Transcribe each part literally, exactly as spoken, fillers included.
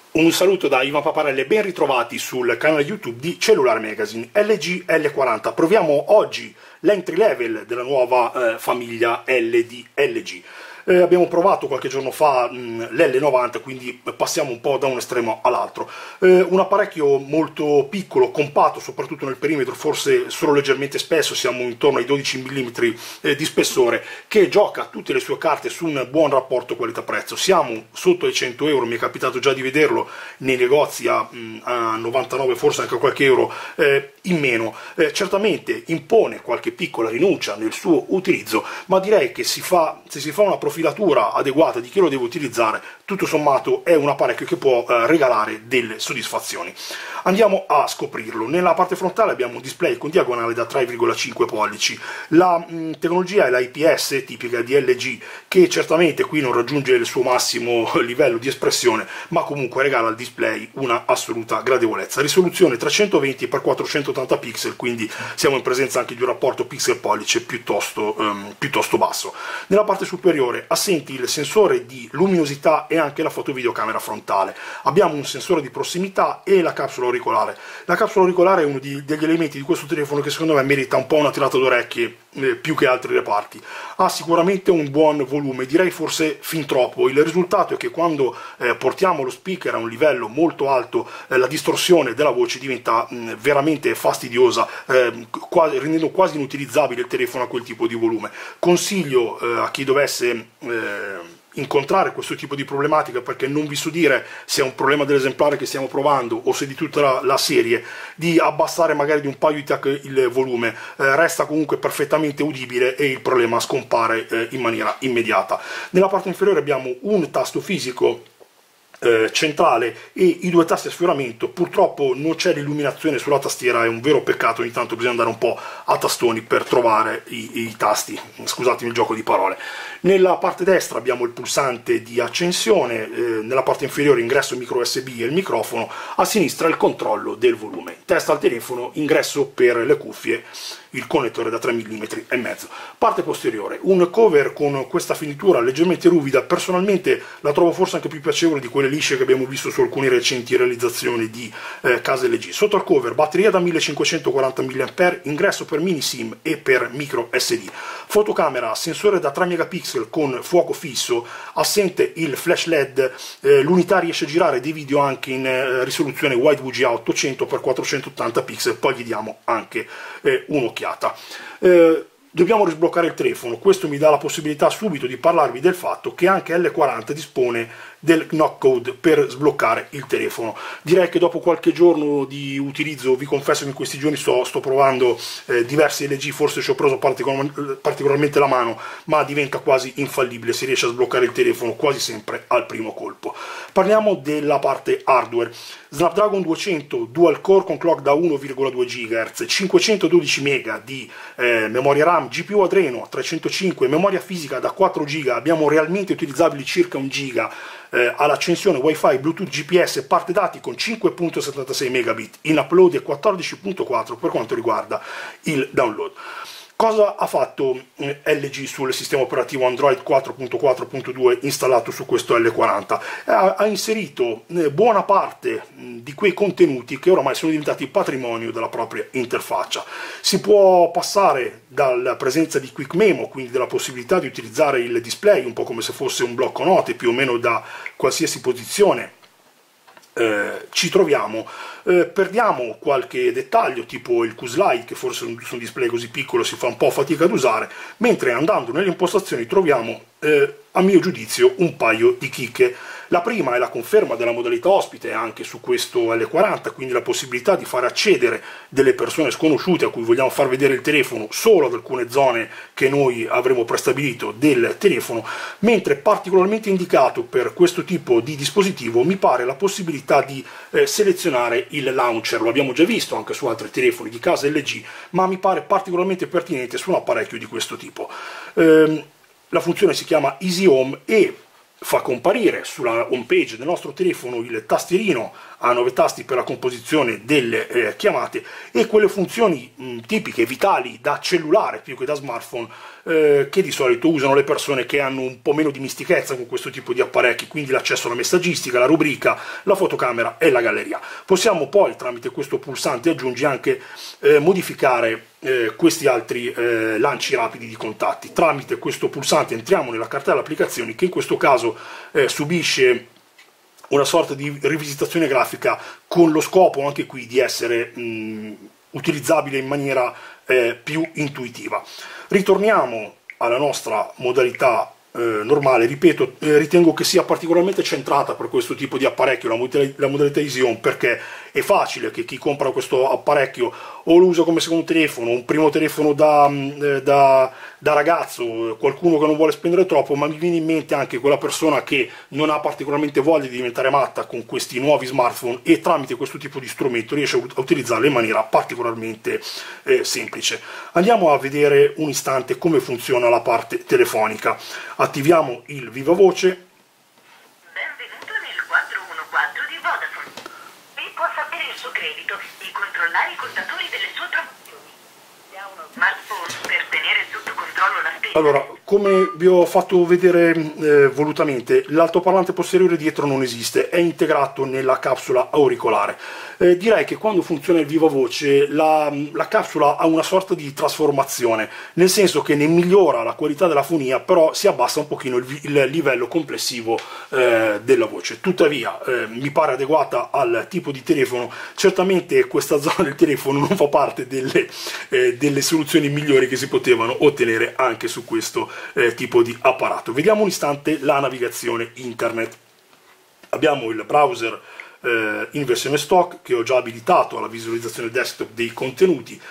Un saluto da Ivan Paparelli e ben ritrovati sul canale YouTube di Cellular Magazine. L G L quaranta. Proviamo oggi l'entry level della nuova eh, famiglia L di L G. Eh, abbiamo provato qualche giorno fa l'L novanta, quindi passiamo un po' da un estremo all'altro. Eh, un apparecchio molto piccolo, compatto, soprattutto nel perimetro, forse solo leggermente spesso, siamo intorno ai dodici millimetri eh, di spessore, che gioca tutte le sue carte su un buon rapporto qualità-prezzo. Siamo sotto ai cento euro, mi è capitato già di vederlo nei negozi a, a novantanove, forse anche qualche euro eh, in meno. Eh, certamente impone qualche piccola rinuncia nel suo utilizzo, ma direi che si fa, se si fa una profilatura adeguata di chi lo deve utilizzare, tutto sommato è un apparecchio che può eh, regalare delle soddisfazioni. Andiamo a scoprirlo. Nella parte frontale abbiamo un display con diagonale da tre virgola cinque pollici. La mh, tecnologia è la I P S tipica di L G, che certamente qui non raggiunge il suo massimo livello di espressione, ma comunque regala al display una assoluta gradevolezza. Risoluzione trecentoventi per quattrocentottanta pixel, quindi siamo in presenza anche di un rapporto pixel-pollice piuttosto, um, piuttosto basso. Nella parte superiore assenti il sensore di luminosità e anche la fotovideocamera frontale. Abbiamo un sensore di prossimità e la capsula auricolare. La capsula auricolare è uno di, degli elementi di questo telefono che secondo me merita un po' una tirata d'orecchie eh, più che altri reparti. Ha sicuramente un buon volume, direi forse fin troppo. Il risultato è che quando eh, portiamo lo speaker a un livello molto alto, eh, la distorsione della voce diventa mh, veramente fastidiosa, eh, quasi, rendendo quasi inutilizzabile il telefono a quel tipo di volume. Consiglio eh, a chi dovesse eh, incontrare questo tipo di problematica, perché non vi so dire se è un problema dell'esemplare che stiamo provando o se di tutta la, la serie, di abbassare magari di un paio di tac il volume. Eh, resta comunque perfettamente udibile e il problema scompare eh, in maniera immediata. Nella parte inferiore abbiamo un tasto fisico Eh, centrale e i due tasti a sfioramento. Purtroppo non c'è l'illuminazione sulla tastiera, è un vero peccato, ogni tanto bisogna andare un po' a tastoni per trovare i, i tasti, scusatemi il gioco di parole. Nella parte destra abbiamo il pulsante di accensione, eh, nella parte inferiore ingresso micro U S B e il microfono, a sinistra il controllo del volume, testa al telefono, ingresso per le cuffie, il connettore da tre millimetri e mezzo. Parte posteriore, un cover con questa finitura leggermente ruvida, personalmente la trovo forse anche più piacevole di quelle lisce che abbiamo visto su alcune recenti realizzazioni di eh, case L G. Sotto al cover batteria da millecinquecentoquaranta milliamperi, ingresso per mini SIM e per micro S D. Fotocamera, sensore da tre megapixel con fuoco fisso, assente il flash L E D, eh, l'unità riesce a girare dei video anche in eh, risoluzione Wide V G A ottocento per quattrocentottanta pixel, poi gli diamo anche eh, un'occhiata. Eh, Dobbiamo risbloccare il telefono, questo mi dà la possibilità subito di parlarvi del fatto che anche L quaranta dispone del knock code per sbloccare il telefono. Direi che dopo qualche giorno di utilizzo, vi confesso che in questi giorni sto, sto provando eh, diversi L G, forse ci ho preso particol- particolarmente la mano, ma diventa quasi infallibile, si riesce a sbloccare il telefono quasi sempre al primo colpo. Parliamo della parte hardware. Snapdragon duecento dual core con clock da uno virgola due gigahertz, cinquecentododici mega di eh, memoria RAM, G P U Adreno trecentocinque, memoria fisica da quattro giga, abbiamo realmente utilizzabili circa un giga, eh, all'accensione Wi-Fi, Bluetooth, G P S, parte dati con cinque virgola settantasei megabit in upload e quattordici virgola quattro per quanto riguarda il download. Cosa ha fatto L G sul sistema operativo Android quattro punto quattro punto due installato su questo L quaranta? Ha, ha inserito buona parte di quei contenuti che oramai sono diventati patrimonio della propria interfaccia. Si può passare dalla presenza di Quick Memo, quindi della possibilità di utilizzare il display un po' come se fosse un blocco note, più o meno da qualsiasi posizione Eh, ci troviamo. Eh, perdiamo qualche dettaglio tipo il Q-Slide, che forse su un display così piccolo si fa un po' fatica ad usare, mentre andando nelle impostazioni troviamo eh, a mio giudizio un paio di chicche. La prima è la conferma della modalità ospite anche su questo L quaranta, quindi la possibilità di far accedere delle persone sconosciute a cui vogliamo far vedere il telefono solo ad alcune zone che noi avremo prestabilito del telefono, mentre particolarmente indicato per questo tipo di dispositivo mi pare la possibilità di eh, selezionare il launcher. Lo abbiamo già visto anche su altri telefoni di casa L G, ma mi pare particolarmente pertinente su un apparecchio di questo tipo. Ehm, la funzione si chiama Easy Home e fa comparire sulla home page del nostro telefono il tastierino a nove tasti per la composizione delle eh, chiamate e quelle funzioni mh, tipiche, vitali da cellulare più che da smartphone, eh, che di solito usano le persone che hanno un po' meno dimestichezza con questo tipo di apparecchi, quindi l'accesso alla messaggistica, la rubrica, la fotocamera e la galleria. Possiamo poi tramite questo pulsante aggiungi anche eh, modificare eh, questi altri eh, lanci rapidi di contatti. Tramite questo pulsante entriamo nella cartella applicazioni, che in questo caso eh, subisce una sorta di rivisitazione grafica con lo scopo anche qui di essere mh, utilizzabile in maniera eh, più intuitiva. Ritorniamo alla nostra modalità eh, normale. Ripeto, eh, ritengo che sia particolarmente centrata per questo tipo di apparecchio la modalità, la modalità Easy Home, perché è facile che chi compra questo apparecchio o lo usa come secondo telefono, un primo telefono da, da, da ragazzo, qualcuno che non vuole spendere troppo, ma mi viene in mente anche quella persona che non ha particolarmente voglia di diventare matta con questi nuovi smartphone e tramite questo tipo di strumento riesce a utilizzarlo in maniera particolarmente eh, semplice. Andiamo a vedere un istante come funziona la parte telefonica. Attiviamo il viva voce. Credito e controllare i contatori delle sue promozioni. Ha uno smartphone per tenere sotto controllo la spesa. Allora, come vi ho fatto vedere eh, volutamente, l'altoparlante posteriore dietro non esiste, è integrato nella capsula auricolare. Eh, direi che quando funziona il viva voce la, la capsula ha una sorta di trasformazione, nel senso che ne migliora la qualità della fonia, però si abbassa un pochino il, il livello complessivo eh, della voce. Tuttavia eh, mi pare adeguata al tipo di telefono. Certamente questa zona del telefono non fa parte delle, eh, delle soluzioni migliori che si potevano ottenere anche su questo eh, tipo di apparato. Vediamo un istante la navigazione internet. Abbiamo il browser eh, in versione stock che ho già abilitato alla visualizzazione desktop dei contenuti.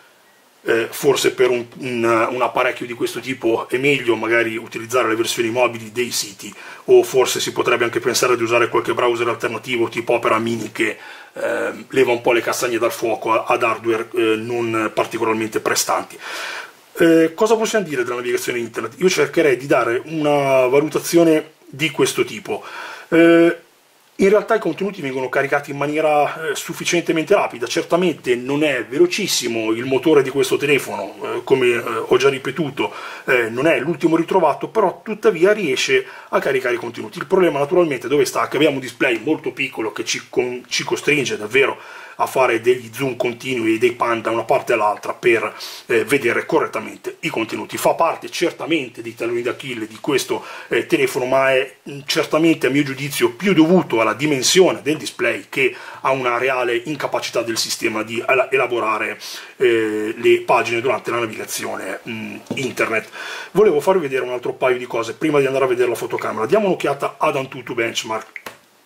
Eh, forse per un, un, un apparecchio di questo tipo è meglio magari utilizzare le versioni mobili dei siti, o forse si potrebbe anche pensare di usare qualche browser alternativo tipo Opera Mini che eh, leva un po' le castagne dal fuoco ad hardware eh, non particolarmente prestanti. Eh, cosa possiamo dire della navigazione internet? Io cercherei di dare una valutazione di questo tipo. Eh, In realtà i contenuti vengono caricati in maniera eh, sufficientemente rapida. Certamente non è velocissimo il motore di questo telefono, eh, come eh, ho già ripetuto, eh, non è l'ultimo ritrovato, però tuttavia riesce a caricare i contenuti. Il problema naturalmente dove sta? Che abbiamo un display molto piccolo che ci, con, ci costringe davvero a fare degli zoom continui e dei pan da una parte all'altra per eh, vedere correttamente i contenuti. Fa parte certamente dei talloni d'Achille di questo eh, telefono, ma è mh, certamente a mio giudizio più dovuto alla dimensione del display che a una reale incapacità del sistema di elaborare eh, le pagine durante la navigazione mh, internet. Volevo farvi vedere un altro paio di cose prima di andare a vedere la fotocamera. Diamo un'occhiata ad AnTuTu Benchmark.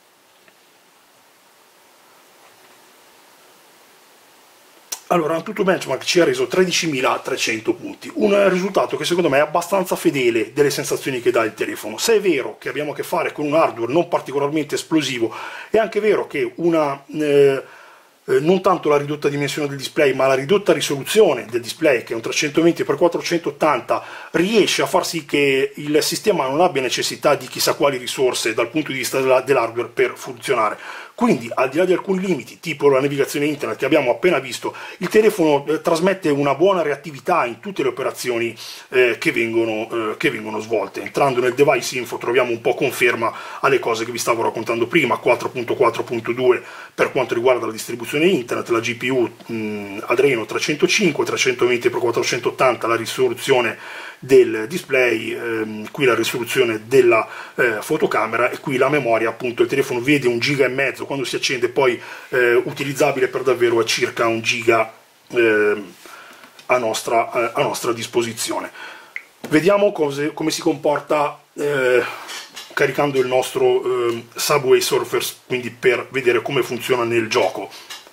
Allora, AnTuTu Benchmark ci ha reso tredicimilatrecento punti, un risultato che secondo me è abbastanza fedele delle sensazioni che dà il telefono. Se è vero che abbiamo a che fare con un hardware non particolarmente esplosivo, è anche vero che una... Eh, non tanto la ridotta dimensione del display, ma la ridotta risoluzione del display, che è un trecentoventi per quattrocentottanta, riesce a far sì che il sistema non abbia necessità di chissà quali risorse dal punto di vista dell'hardware per funzionare. Quindi, al di là di alcuni limiti, tipo la navigazione internet che abbiamo appena visto, il telefono eh, trasmette una buona reattività in tutte le operazioni eh, che, vengono, eh, che vengono svolte. Entrando nel device info troviamo un po' conferma alle cose che vi stavo raccontando prima, quattro punto quattro punto due per quanto riguarda la distribuzione internet, la G P U mh, Adreno trecentocinque, trecentoventi per quattrocentottanta la risoluzione del display, ehm, qui la risoluzione della eh, fotocamera, e qui la memoria, appunto il telefono vede un giga e mezzo quando si accende, poi eh, utilizzabile per davvero a circa un giga eh, a, nostra, eh, a nostra disposizione. Vediamo cose, come si comporta eh, caricando il nostro eh, Subway Surfers, quindi per vedere come funziona nel gioco.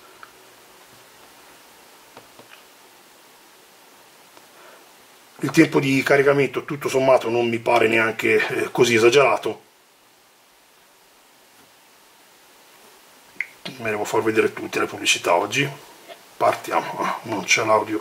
Il tempo di caricamento tutto sommato non mi pare neanche eh, così esagerato. Me devo far vedere tutte le pubblicità oggi. Partiamo, ah, non c'è l'audio.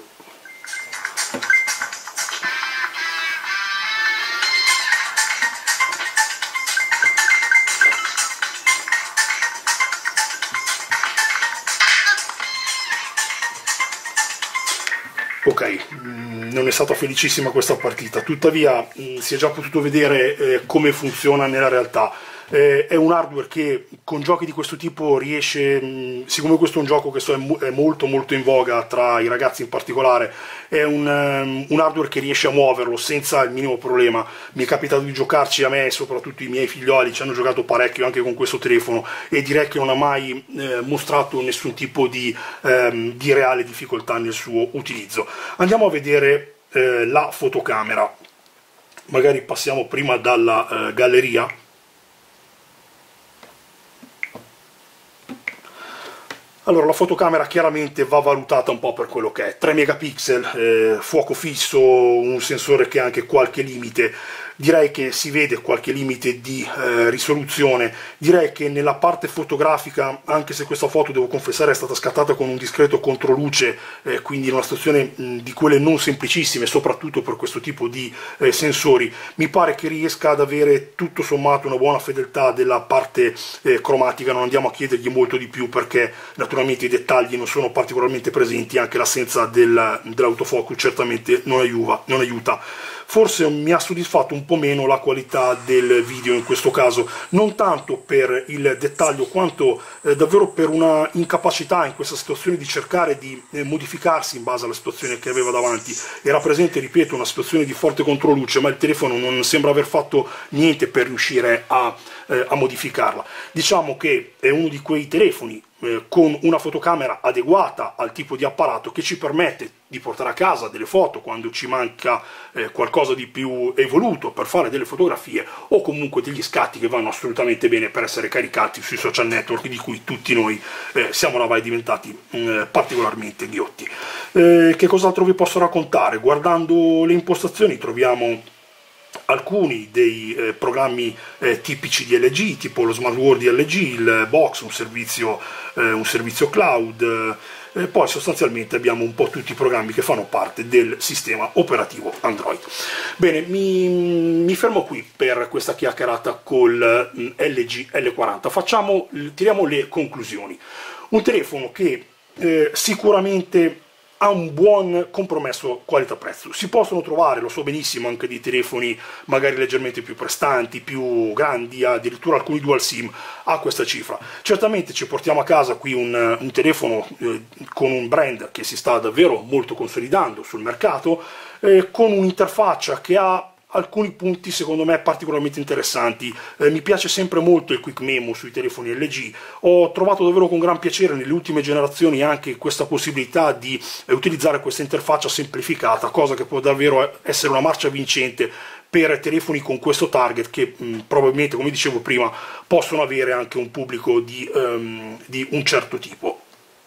Ok, mh, non è stata felicissima questa partita, tuttavia mh, si è già potuto vedere eh, come funziona nella realtà. Eh, è un hardware che con giochi di questo tipo riesce, mh, siccome questo è un gioco che so, è, mo è molto molto in voga tra i ragazzi in particolare, è un, um, un hardware che riesce a muoverlo senza il minimo problema. Mi è capitato di giocarci, a me e soprattutto i miei figlioli ci hanno giocato parecchio anche con questo telefono, e direi che non ha mai eh, mostrato nessun tipo di, ehm, di reale difficoltà nel suo utilizzo. Andiamo a vedere eh, la fotocamera, magari passiamo prima dalla eh, galleria. Allora, la fotocamera chiaramente va valutata un po' per quello che è: tre megapixel, eh, fuoco fisso, un sensore che ha anche qualche limite. Direi che si vede qualche limite di eh, risoluzione. Direi che nella parte fotografica, anche se questa foto devo confessare è stata scattata con un discreto controluce, eh, quindi in una situazione mh, di quelle non semplicissime, soprattutto per questo tipo di eh, sensori, mi pare che riesca ad avere tutto sommato una buona fedeltà della parte eh, cromatica. Non andiamo a chiedergli molto di più perché naturalmente i dettagli non sono particolarmente presenti, anche l'assenza del, dell'autofocus certamente non aiuta, non aiuta. Forse mi ha soddisfatto un po' meno la qualità del video in questo caso, non tanto per il dettaglio quanto eh, davvero per una incapacità in questa situazione di cercare di eh, modificarsi in base alla situazione che aveva davanti. Era presente, ripeto, una situazione di forte controluce, ma il telefono non sembra aver fatto niente per riuscire a, eh, a modificarla. Diciamo che è uno di quei telefoni eh, con una fotocamera adeguata al tipo di apparato che ci permette di portare a casa delle foto quando ci manca eh, qualcosa di più evoluto per fare delle fotografie, o comunque degli scatti che vanno assolutamente bene per essere caricati sui social network di cui tutti noi eh, siamo oramai diventati eh, particolarmente ghiotti. Eh, che cos'altro vi posso raccontare? Guardando le impostazioni troviamo alcuni dei eh, programmi eh, tipici di L G, tipo lo Smart World di L G, il Box, un servizio, eh, un servizio cloud. Eh, poi sostanzialmente abbiamo un po' tutti i programmi che fanno parte del sistema operativo Android. Bene, mi, mi fermo qui per questa chiacchierata col mm, L G L quaranta. Facciamo, tiriamo le conclusioni. Un telefono che eh, sicuramente ha un buon compromesso qualità-prezzo. Si possono trovare, lo so benissimo, anche dei telefoni magari leggermente più prestanti, più grandi, addirittura alcuni dual sim a questa cifra. Certamente ci portiamo a casa qui un, un telefono eh, con un brand che si sta davvero molto consolidando sul mercato, eh, con un'interfaccia che ha alcuni punti secondo me particolarmente interessanti. Eh, mi piace sempre molto il Quick Memo sui telefoni L G. Ho trovato davvero con gran piacere nelle ultime generazioni anche questa possibilità di eh, utilizzare questa interfaccia semplificata, cosa che può davvero essere una marcia vincente per telefoni con questo target che mh, probabilmente, come dicevo prima, possono avere anche un pubblico di, um, di un certo tipo.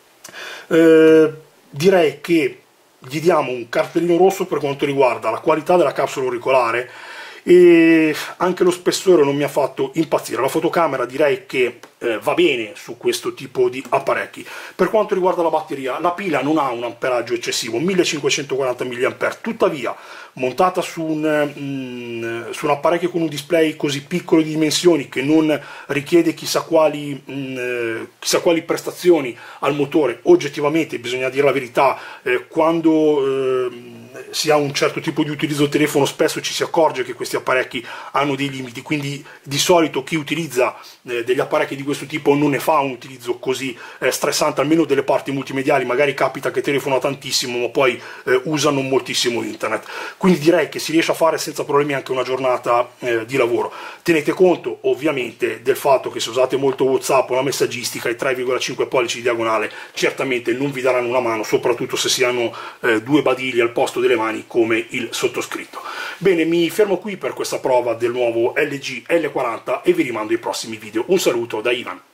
Eh, direi che gli diamo un cartellino rosso per quanto riguarda la qualità della capsula auricolare, e anche lo spessore non mi ha fatto impazzire. La fotocamera direi che eh, va bene su questo tipo di apparecchi. Per quanto riguarda la batteria, la pila non ha un amperaggio eccessivo, millecinquecentoquaranta milliamperi, tuttavia montata su un, mm, su un apparecchio con un display così piccolo di dimensioni, che non richiede chissà quali, mm, chissà quali prestazioni al motore, oggettivamente bisogna dire la verità, eh, quando eh, si ha un certo tipo di utilizzo del telefono spesso ci si accorge che questi apparecchi hanno dei limiti, quindi di solito chi utilizza eh, degli apparecchi di questo tipo non ne fa un utilizzo così eh, stressante, almeno delle parti multimediali. Magari capita che telefonano tantissimo ma poi eh, usano moltissimo internet, quindi direi che si riesce a fare senza problemi anche una giornata eh, di lavoro. Tenete conto ovviamente del fatto che se usate molto WhatsApp o la messaggistica, i tre virgola cinque pollici di diagonale certamente non vi daranno una mano, soprattutto se si hanno eh, due badili al posto delle mani come il sottoscritto. Bene, mi fermo qui per questa prova del nuovo L G L quaranta e vi rimando ai prossimi video. Un saluto da Ivan.